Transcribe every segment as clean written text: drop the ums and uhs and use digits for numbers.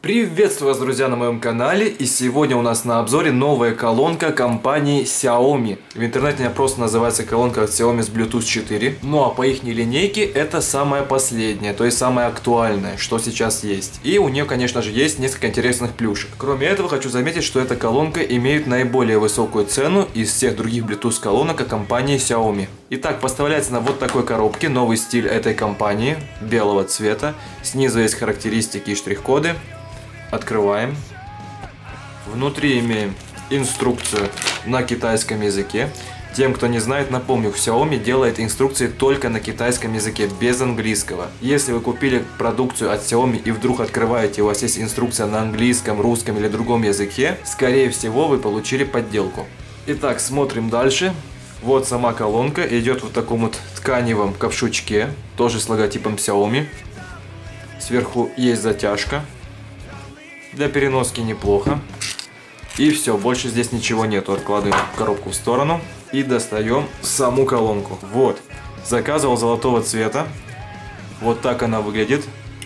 Приветствую вас, друзья, на моем канале, и сегодня у нас на обзоре новая колонка компании Xiaomi. В интернете она просто называется колонка от Xiaomi с Bluetooth 4. Ну а по их линейке это самая последняя, то есть самая актуальная, что сейчас есть. И у нее, конечно же, есть несколько интересных плюшек. Кроме этого, хочу заметить, что эта колонка имеет наиболее высокую цену из всех других Bluetooth колонок от компании Xiaomi. Итак, поставляется на вот такой коробке, новый стиль этой компании, белого цвета. Снизу есть характеристики и штрих-коды. Открываем. Внутри имеем инструкцию на китайском языке. Тем, кто не знает, напомню, Xiaomi делает инструкции только на китайском языке, без английского. Если вы купили продукцию от Xiaomi и вдруг открываете, у вас есть инструкция на английском, русском или другом языке, скорее всего, вы получили подделку. Итак, смотрим дальше. Вот сама колонка, идет в таком вот тканевом ковшучке, тоже с логотипом Xiaomi. Сверху есть затяжка. Для переноски неплохо. И все, больше здесь ничего нету. Откладываем коробку в сторону и достаем саму колонку. Вот, заказывал золотого цвета. Вот так она выглядит.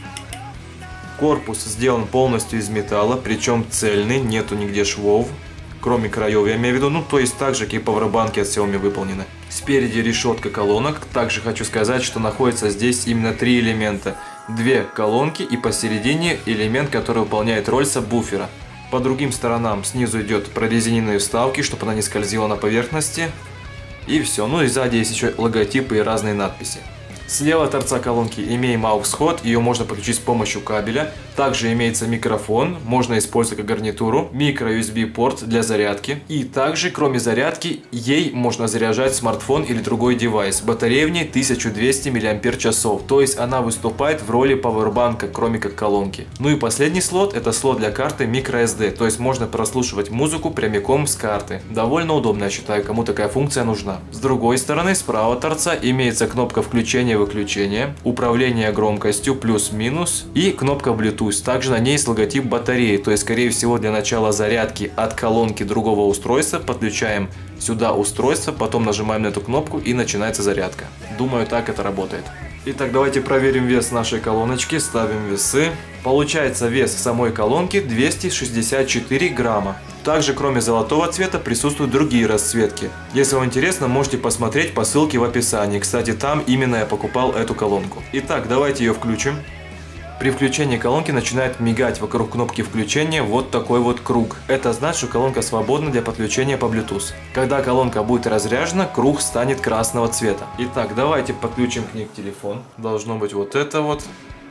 Корпус сделан полностью из металла, причем цельный, нету нигде швов. Кроме краев, я имею в виду, ну то есть так же, как и пауэрбанки от Xiaomi выполнены. Спереди решетка колонок. Также хочу сказать, что находится здесь именно три элемента. Две колонки и посередине элемент, который выполняет роль сабвуфера. По другим сторонам снизу идет прорезиненные вставки, чтобы она не скользила на поверхности. И все. Ну и сзади есть еще логотипы и разные надписи. Слева от торца колонки имеем AUX-вход, ее можно подключить с помощью кабеля. Также имеется микрофон, можно использовать как гарнитуру, микро-USB порт для зарядки. И также, кроме зарядки, ей можно заряжать смартфон или другой девайс. Батарея в ней 1200 мАч, то есть она выступает в роли пауэрбанка, кроме как колонки. Ну и последний слот, это слот для карты microSD, то есть можно прослушивать музыку прямиком с карты. Довольно удобно, я считаю, кому такая функция нужна. С другой стороны, справа от торца имеется кнопка включения-выключения, управление громкостью плюс-минус и кнопка Bluetooth. Также на ней есть логотип батареи, то есть скорее всего для начала зарядки от колонки другого устройства подключаем сюда устройство, потом нажимаем на эту кнопку и начинается зарядка. Думаю, так это работает. Итак, давайте проверим вес нашей колоночки, ставим весы. Получается вес самой колонки 264 грамма. Также кроме золотого цвета присутствуют другие расцветки. Если вам интересно, можете посмотреть по ссылке в описании. Кстати, там именно я покупал эту колонку. Итак, давайте ее включим. При включении колонки начинает мигать вокруг кнопки включения вот такой вот круг. Это значит, что колонка свободна для подключения по Bluetooth. Когда колонка будет разряжена, круг станет красного цвета. Итак, давайте подключим к ней телефон. Должно быть вот это вот.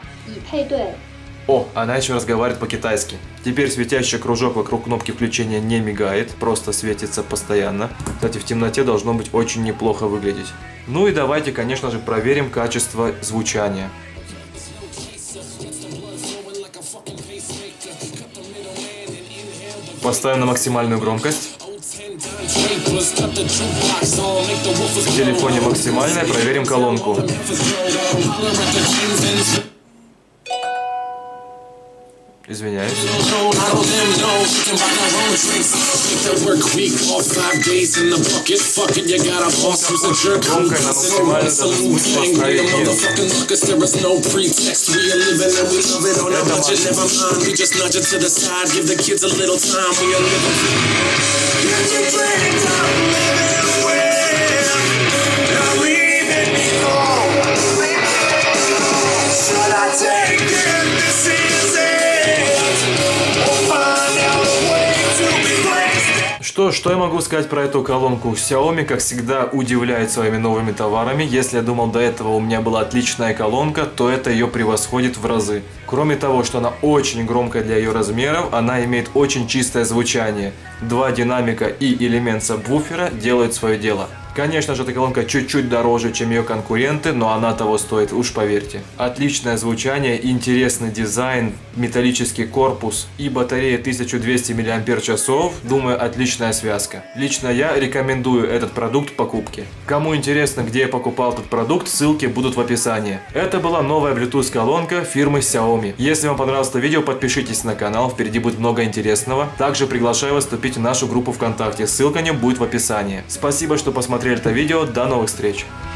О, она еще разговаривает по-китайски. Теперь светящий кружок вокруг кнопки включения не мигает, просто светится постоянно. Кстати, в темноте должно быть очень неплохо выглядеть. Ну и давайте, конечно же, проверим качество звучания. Поставим на максимальную громкость. В телефоне максимальная, проверим колонку. Извиняюсь. Громкая на максимально даже смысла ставить нет. Что я могу сказать про эту колонку? Xiaomi, как всегда, удивляет своими новыми товарами. Если я думал, до этого у меня была отличная колонка, то это ее превосходит в разы. Кроме того, что она очень громкая для ее размеров, она имеет очень чистое звучание. Два динамика и элемент сабвуфера делают свое дело. Конечно же, эта колонка чуть-чуть дороже, чем ее конкуренты, но она того стоит, уж поверьте. Отличное звучание, интересный дизайн, металлический корпус и батарея 1200 мАч. Думаю, отличная связка. Лично я рекомендую этот продукт к покупке. Кому интересно, где я покупал этот продукт, ссылки будут в описании. Это была новая Bluetooth колонка фирмы Xiaomi. Если вам понравилось это видео, подпишитесь на канал, впереди будет много интересного. Также приглашаю вас вступить в нашу группу ВКонтакте, ссылка на нее будет в описании. Спасибо, что посмотрели это видео, до новых встреч!